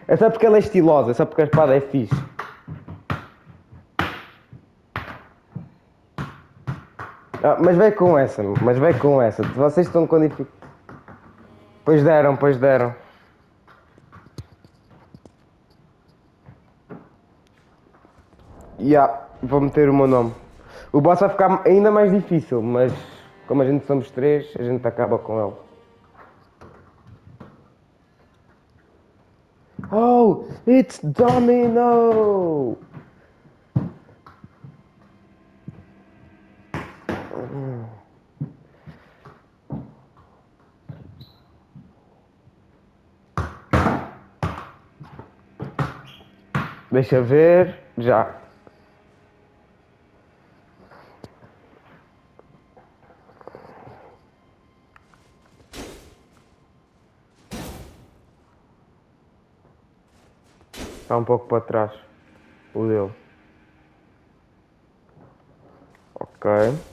É só porque ela é estilosa, é só porque a espada é fixe. Mas vai com essa, mas vai com essa. Vocês estão com dificuldade. Pois deram, pois deram. Vou meter o meu nome. O boss vai ficar ainda mais difícil, mas como a gente somos três, a gente acaba com ele. Oh, it's Domino! Deixa ver, já. Está um pouco para trás, o dele. Ok.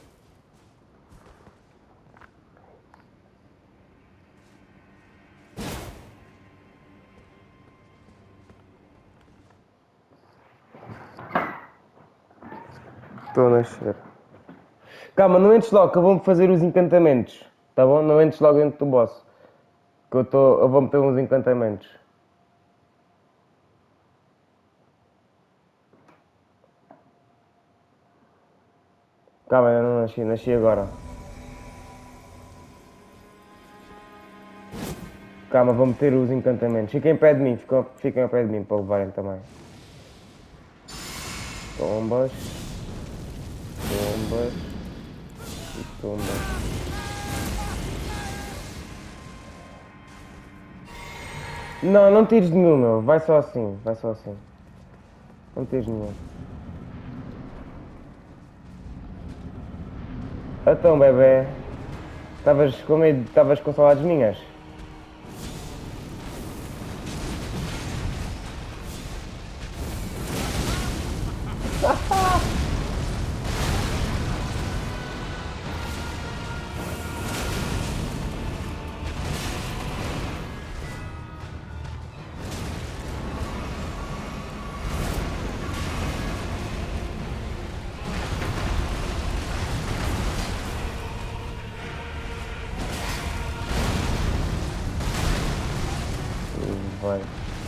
Estou a nascer. Calma, não entres logo, que eu vou-me fazer os encantamentos. Tá bom? Não entres logo dentro do boss. Que eu vou meter uns encantamentos. Calma, eu não nasci, nasci agora. Calma, vou meter os encantamentos. Fiquem em pé de mim, fiquem a pé de mim para levarem também. Tombas. Tombas. E tombas. Não, não tires nenhum, meu. Vai só assim, vai só assim. Não tires nenhum. Então, bebê. Estavas com medo, estavas com saudades minhas? Vai.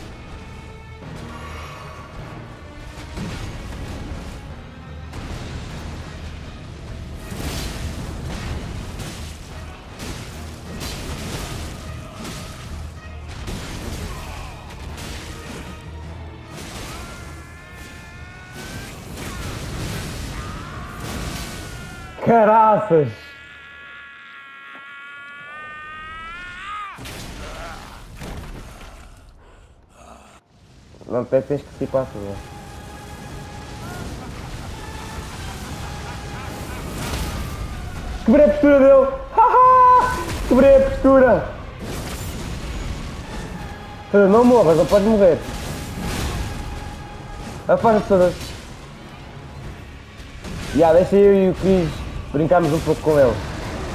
Caraças! Não, até tens que ir para a tua. Quebrei a postura dele! Haha! Quebrei a postura! Não morras, não podes morrer. Afasta-te todas. Deixa eu e o Chris brincarmos um pouco com ele.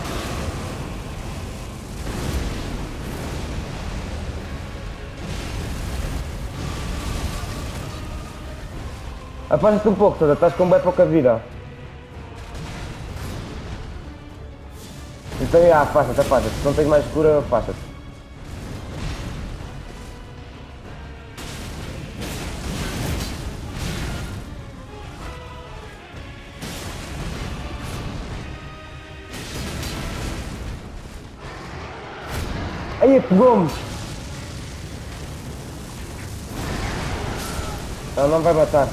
Afasta-te um pouco, toda, estás com bem pouca vida. Então, afasta-te, afasta-te. Se não tens mais cura, afasta-te. Aí, pegou-me! Ela não vai matar.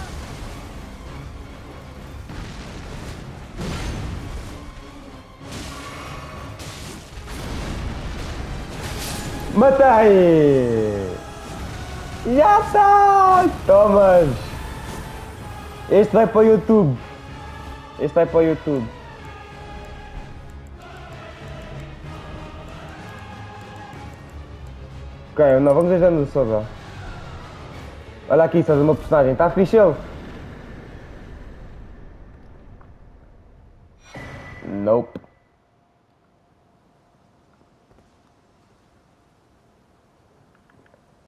Matei! Já está! Tomas! Este vai para o YouTube. Este vai para o YouTube. Ok, não, vamos ajudando o Sousa. Olha aqui, Sousa, o meu personagem. Está fixe ele? Nope.